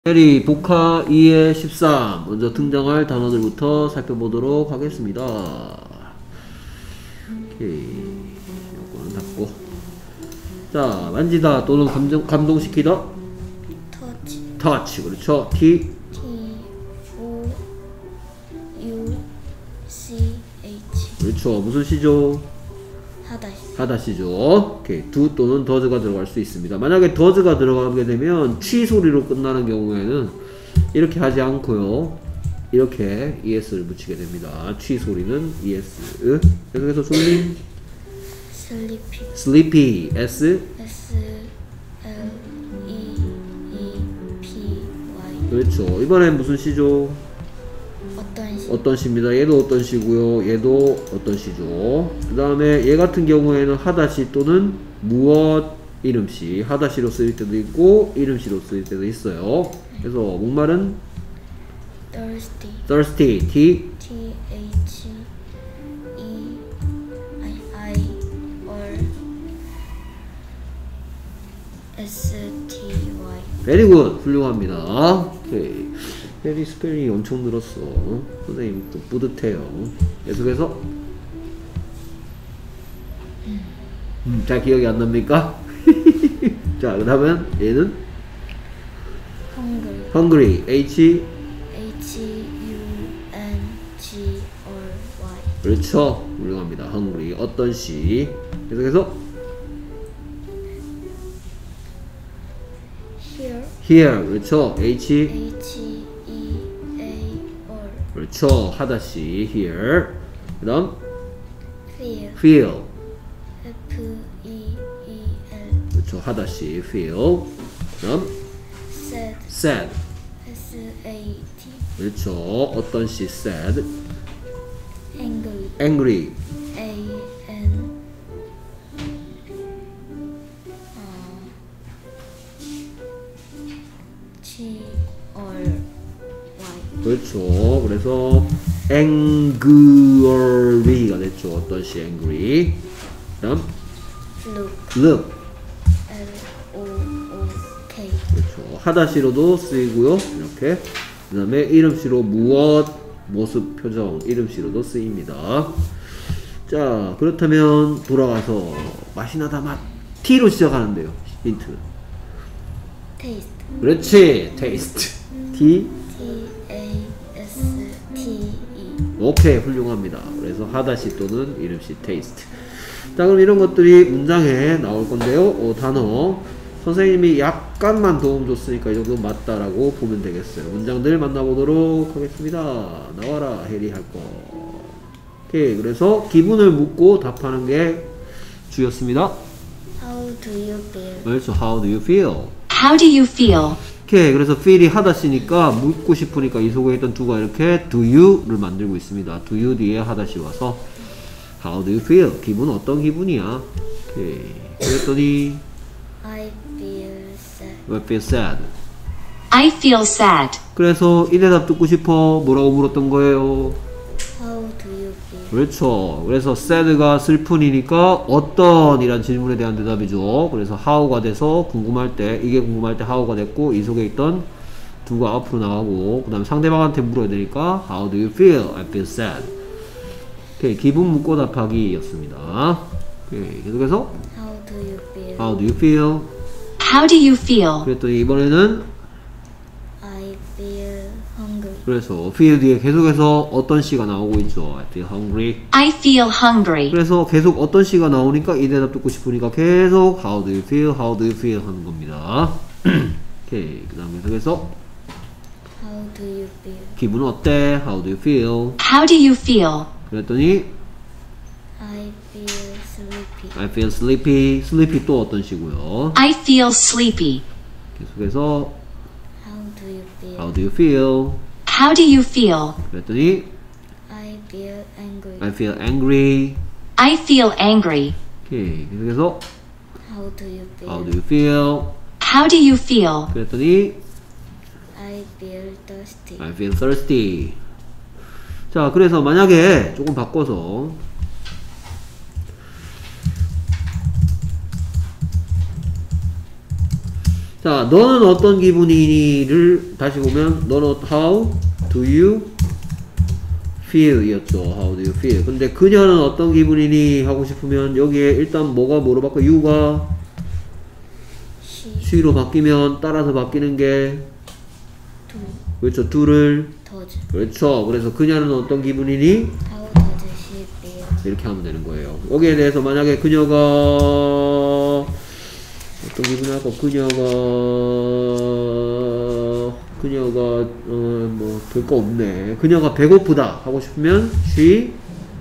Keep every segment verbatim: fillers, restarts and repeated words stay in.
해리 복화 이의 십삼 먼저 등장할 단어들부터 살펴보도록 하겠습니다. 오케이, 이거는 닫고. 자, 만지다 또는 감정, 감동시키다. touch. touch, 그렇죠. T T O U C H. 그렇죠. 무슨 시죠? 하다시. 하다 시죠. 오케이, do 또는 does가 들어갈 수 있습니다. 만약에 does가 들어가게 되면 취 소리로 끝나는 경우에는 이렇게 하지 않고요, 이렇게 es를 붙이게 됩니다. 취 소리는 es. 계속해서 졸림. sleepy. sleepy, s. S L E E P Y. 그렇죠. 이번엔 무슨 시죠? 어떤 시? 어떤 시입니다. 얘도 어떤 시고요, 얘도 어떤 시죠. 그 다음에 얘 같은 경우에는 하다시 또는 무엇 이름시, 하다시로 쓰일 때도 있고 이름시로 쓰일 때도 있어요. 그래서 목말은 thirsty. thirsty, T T H E I I R S T Y. very good, 훌륭합니다. 오케이. 페리 스펠링이 엄청 늘었어. 선생님 또 뿌듯해요. 계속해서 음, 잘 기억이 안 납니까? 자, 그 다음엔 얘는 hungry. hungry, H H U N G R Y. 그렇죠. 훌륭합니다. hungry, 어떤 시. 계속해서 here. here, 그렇죠. H H E A R. 그렇죠. 하다시 here. 그 다음 feel. feel, F E E L. 그렇죠. 하다시 feel. 그 다음 sad. sad, S A D. 그렇죠. 어떤 시 sad. angry. angry, A N 어, G R Y. 그렇죠. 그래서 angry가 됐죠. 어떤 시 angry. 그 다음 look. look, L O O K. 그렇죠. 하다시로도 쓰이고요, 이렇게. 그 다음에 이름시로 무엇, 모습, 표정, 이름시로도 쓰입니다. 자, 그렇다면 돌아가서 맛이 나다 맛, T로 시작하는데요. 힌트. taste. 그렇지, taste. T. T A S T E. 오케이, 훌륭합니다. 그래서 하다시 또는 이름시 taste. 자, 그럼 이런 것들이 문장에 나올 건데요. 어, 단어 선생님이 약간만 도움 줬으니까 이 정도 맞다라고 보면 되겠어요. 문장들 만나보도록 하겠습니다. 나와라, 해리 할 거. 오케이, 그래서 기분을 묻고 답하는 게 주였습니다. How do you feel? 그렇죠. How do you feel? How do you feel? 오케이, 그래서 feel이 하다시니까 묻고 싶으니까 이 속에 있던 두가 이렇게 do you를 만들고 있습니다. do you 뒤에 하다시 와서 How do you feel? 기분 어떤 기분이야? 오케이, 그랬더니 I feel sad. I feel sad. I feel sad. 그래서 이 대답 듣고 싶어. 뭐라고 물었던 거예요? How do you feel? 그렇죠. 그래서 sad가 슬픈이니까 어떤 이란 질문에 대한 대답이죠. 그래서 how가 돼서 궁금할 때, 이게 궁금할 때 how가 됐고, 이 속에 있던 do가 앞으로 나가고, 그 다음에 상대방한테 물어야 되니까 How do you feel? I feel sad. 오케이, 기분 묻고 답하기 였습니다. 오케이, 계속해서 How do you feel? How do you feel? How do you feel? 그랬더니 이번에는 I feel hungry. 그래서 feel 뒤에 계속해서 어떤 시가 나오고 있죠. I feel hungry. I feel hungry. 그래서 계속 어떤 시가 나오니까 이 대답 듣고 싶으니까 계속 How do you feel? How do you feel? 하는 겁니다. 오케이, 그 다음 계속해서 How do you feel? 기분은 어때? How do you feel? How do you feel? 그랬더니 I feel sleepy. I feel sleepy. sleepy 또 어떤 시고요. I feel sleepy. 계속해서 How do you feel? How do you feel? How do you feel? 그랬더니 I feel angry. I feel angry. I feel angry. 오케이, 계속해서 How do you feel? How do you feel? How do you feel? 그랬더니 I feel thirsty. I feel thirsty. 자, 그래서 만약에 조금 바꿔서 자, 너는 어떤 기분이니를 다시 보면 너는 how do you feel 이었죠. how do you feel. 근데 그녀는 어떤 기분이니 하고 싶으면 여기에 일단 뭐가 뭐로 바꿔? you가 she, she로 바뀌면 따라서 바뀌는 게 do, 그렇죠. do를 does. 그렇죠. 그래서 그녀는 어떤 기분이니? How does she feel? 이렇게 하면 되는 거예요. 여기에 대해서 만약에 그녀가 어떤 기분이 할까? 그녀가 그녀가 어 뭐 별 거 없네. 그녀가 배고프다 하고 싶으면 she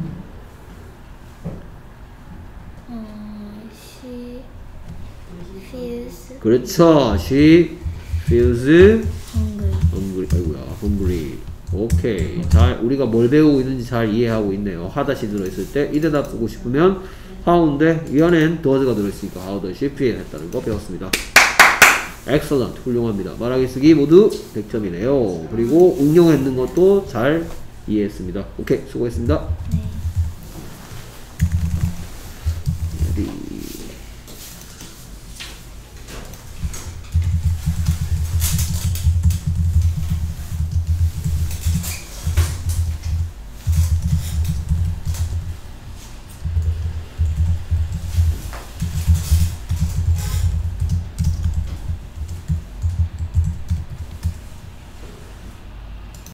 어, she feels 그렇죠. she feels hungry. hungry. 아이고야, hungry. 오케이. 잘 우리가 뭘 배우고 있는지 잘 이해하고 있네요. 하다시 들어있을 때 이 대답 쓰고 싶으면 how인데 이 안엔 does가 들어있으니까 how does she feel 했다는 거 배웠습니다. excellent. 훌륭합니다. 말하기 쓰기 모두 백 점이네요. 그리고 응용했는 것도 잘 이해했습니다. 오케이. 수고했습니다. 네. 네.